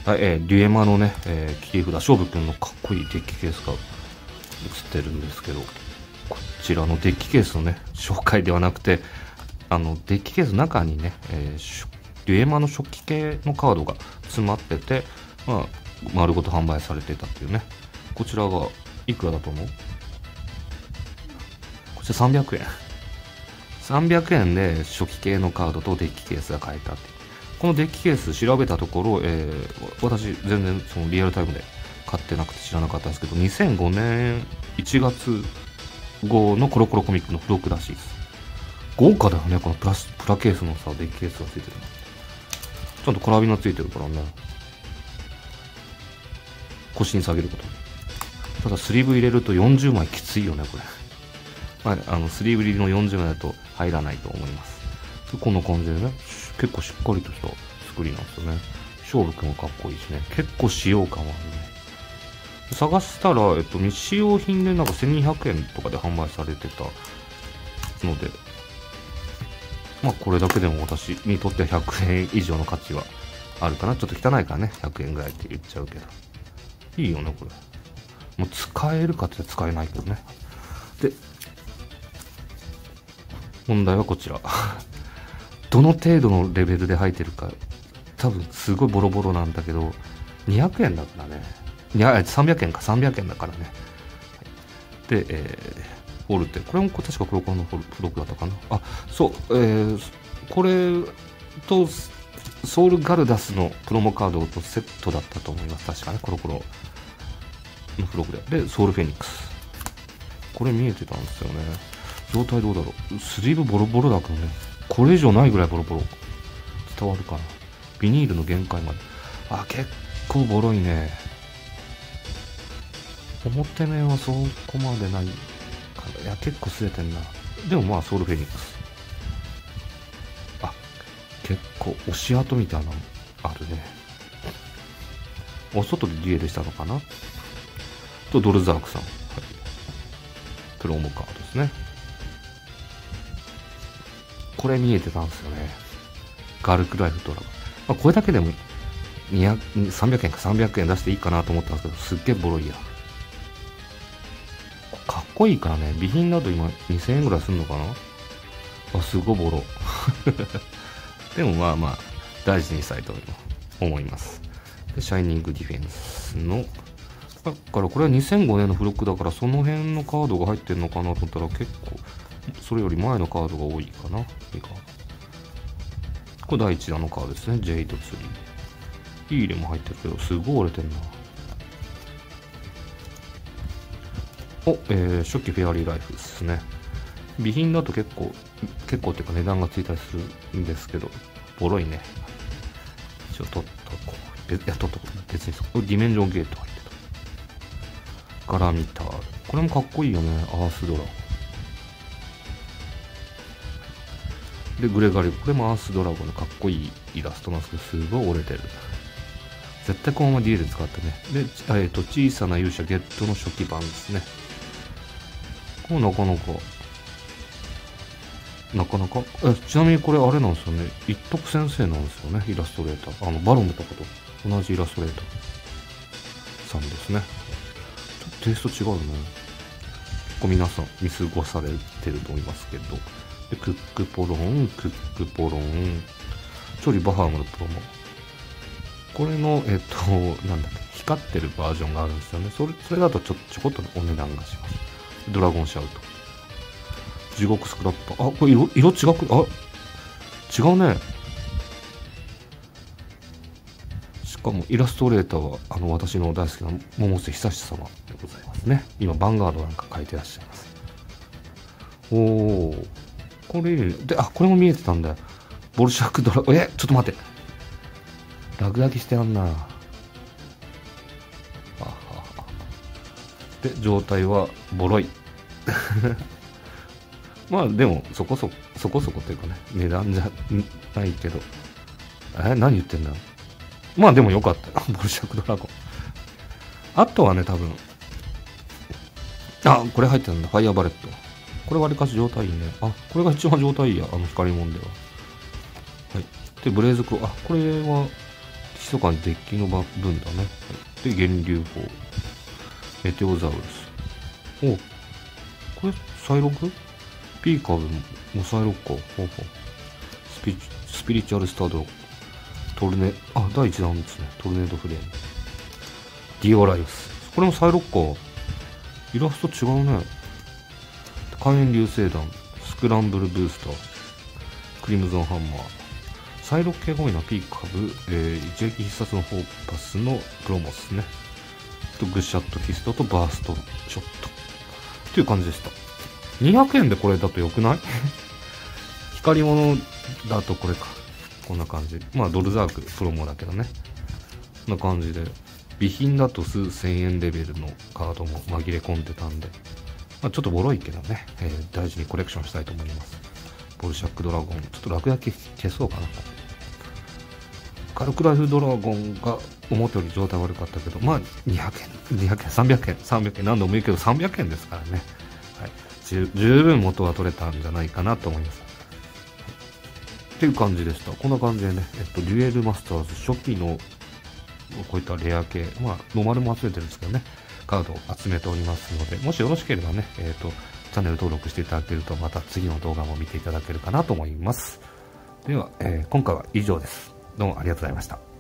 はい、デュエマのね、切り札、勝負くんのかっこいいデッキケースが映ってるんですけど、こちらのデッキケースのね、紹介ではなくて、デッキケースの中にね、デュエマの初期系のカードが詰まってて、まあ、丸ごと販売されてたっていうね。こちらが、いくらだと思う？こちら300円。300円で初期系のカードとデッキケースが買えたっていう。このデッキケース調べたところ、私全然そのリアルタイムで買ってなくて知らなかったんですけど、2005年1月号のコロコロコミックの付録らしいです。豪華だよね、このプラケースのさ、デッキケースがついてるの。ちゃんとカラビナついてるからね。腰に下げること。ただスリーブ入れると40枚きついよね、これ。まあ、スリーブ入りの40枚だと入らないと思います。こんな感じでね、結構しっかりとした作りなんですよね。勝負くんもかっこいいしね。結構使用感はあるね。探したら、未使用品でなんか1200円とかで販売されてたので、まあこれだけでも私にとっては100円以上の価値はあるかな。ちょっと汚いからね、100円ぐらいって言っちゃうけど。いいよね、これ。もう使えるかって使えないけどね。で、問題はこちら。どの程度のレベルで入ってるか、多分すごいボロボロなんだけど、200円だったね。いや、300円か、300円だからね。で、フォルテ。これも確か黒コロの付録だったかな。あ、そう、これと、ソウルガルダスのプロモカードとセットだったと思います。確かね、コロコロの付録で。で、ソウルフェニックス。これ見えてたんですよね。状態どうだろう。スリーブボロボロだけどね。これ以上ないぐらいボロボロ。伝わるかな。ビニールの限界まで。あ、結構ボロいね。表面はそこまでないかな。いや、結構擦れてんな。でもまあ、ソウルフェニックス。あ、結構押し跡みたいなのあるね。お外でデュエルしたのかなと、ドルザークさん。はい、プロモカードですね。これ見えてたんですよね。ガルクライフドラゴン。まあ、これだけでも300円か300円出していいかなと思ったんですけど、すっげえボロいや。かっこいいからね。備品だと今2000円ぐらいすんのかな。あ、すごいボロ。でもまあまあ、大事にしたいと思います。で、シャイニングディフェンスの、だからこれは2005年の付録だから、その辺のカードが入ってるのかなと思ったら、結構、それより前のカードが多いかな。いいか。これ第1弾のカードですね。ジェイドツリー。いい入れも入ってるけど、すごい折れてんな。初期フェアリーライフですね。備品だと結構っていうか値段がついたりするんですけど、ボロいね。一応取っとこう。取っとこう。別にディメンジョンゲート入ってた。ガラミタール。これもかっこいいよね。アースドラゴン。で、グレガリこれもアースドラゴンのかっこいいイラストなんですけど、すごい折れてる。絶対このまま DA で使ってね。で、小さな勇者ゲットの初期版ですね。これなかなか、ちなみにこれあれなんですよね。一徳先生なんですよね、イラストレーター。バロンとかと同じイラストレーターさんですね。ちょっとテイスト違うね。結構皆さん見過ごされてると思いますけど。で、クックポロン、チョリバハームのプロモ。これの、なんだっけ、光ってるバージョンがあるんですよね。それだとちょこっとお値段がします。ドラゴンシャウト。地獄スクラッパー。あ、これ色違く、違うね。しかもイラストレーターは、私の大好きな百瀬久志様でございますね。今、ヴァンガードなんか書いてらっしゃいます。おー。これいいね。で、これも見えてたんだよ。ボルシャークドラゴン。ちょっと待って。落書きしてやんな。で、状態はボロい。まあでもそこそこっていうかね、値段じゃないけど。何言ってんだ。まあでもよかったよ。ボルシャークドラゴン。あとはね、多分。これ入ってるんだ。ファイアバレット。これわりかし状態いいね。これが一番状態いいや。光もんでは。はい。で、ブレイズクロー。これは密かにデッキの分だね。で、源流砲。メテオザウルス。お、これ、サイログ？ピーカーもサイログか。ほうほう。スピリチュアルスタード。第1弾ですね。トルネードフレーム。ディオライオス。これもサイログか。イラスト違うね。火炎流星弾。スクランブルブースター。クリムゾンハンマー。サイロッ系が多いな。ピーカブ、一撃必殺のホーパスのプロモスね。とグシャットキストとバーストショット。っていう感じでした。200円でこれだと良くない光り物だとこれか。こんな感じ。まあドルザークプロモだけどね。こんな感じで。備品だと数千円レベルのカードも紛れ込んでたんで。まあ、ちょっとボロいけどね、大事にコレクションしたいと思います。ボルシャックドラゴン。ちょっと落書き消そうかな。カルクライフドラゴンが思ったより状態悪かったけど、まあ200円、300円、何度も言うけど300円ですからね。はい。十分元は取れたんじゃないかなと思います。っていう感じでした。こんな感じでね、デュエルマスターズ初期のこういったレア系、まあノーマルも集めてるんですけどね、カードを集めておりますので、もしよろしければね、チャンネル登録していただけると、また次の動画も見ていただけるかなと思います。では、今回は以上です。どうもありがとうございました。